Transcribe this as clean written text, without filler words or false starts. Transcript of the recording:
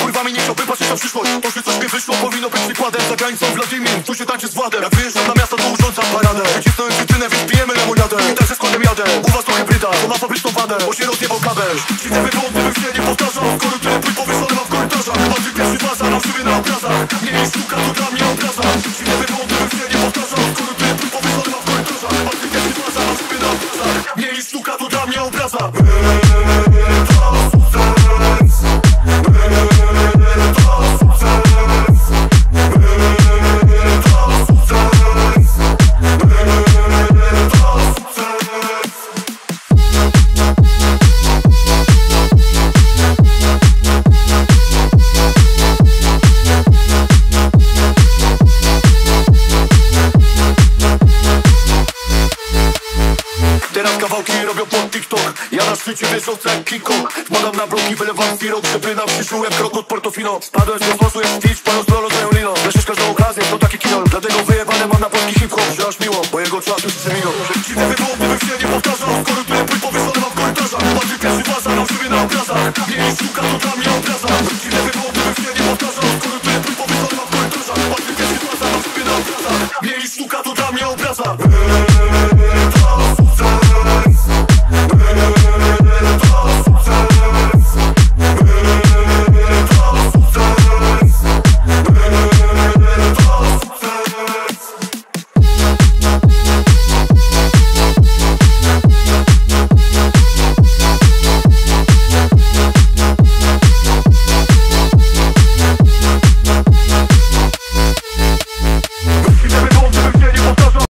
kurwami nie chciałbym patrzeć na przyszłość. To, że coś mi wyszło, powinno być przykładem. Za granicą Wladimir, tu się tańczy z Władem. Jak wyjeżdżam na miasto, to urządzam paradę. Wycisnąłem cytrynę, więc pijemy lemoniadę. I też ze składem jadę, u was to hybryda, to ma fabryczną wadę, bo się rozjebał kabel. Dziwne by było, gdybym się nie powtarzał. Skoro tyle płyt powieszony mam w korytarzach. Chyba ty pierwszy baza, na sobie na obrazach. Nie jest sztuka, to dla mnie obraza. Dziwne by było, gdybym się nie powtarzał. Skoro tyle płyt powieszony mam w korytarzach. Chyba ty pierwszy baza, na sobie na obrazach. Nie jest sztuka, to dla mnie obraza. Teraz kawałki robią pod TikTok. Ja na szczycie wieżący jak King Kong. Wpadam na bloki, wylewam wirok, żeby nam przyszło jak krok od Portofino. Spadłem z kosmosu jak Stitch, panu strolo znają Lino. Lecisz każdą okazję, to taki kinol. Dlatego wyjebane mam na polski hip-hop, że aż miło, bo jego czas już przeminął. Dziwne by było, gdybym się nie powtarzał.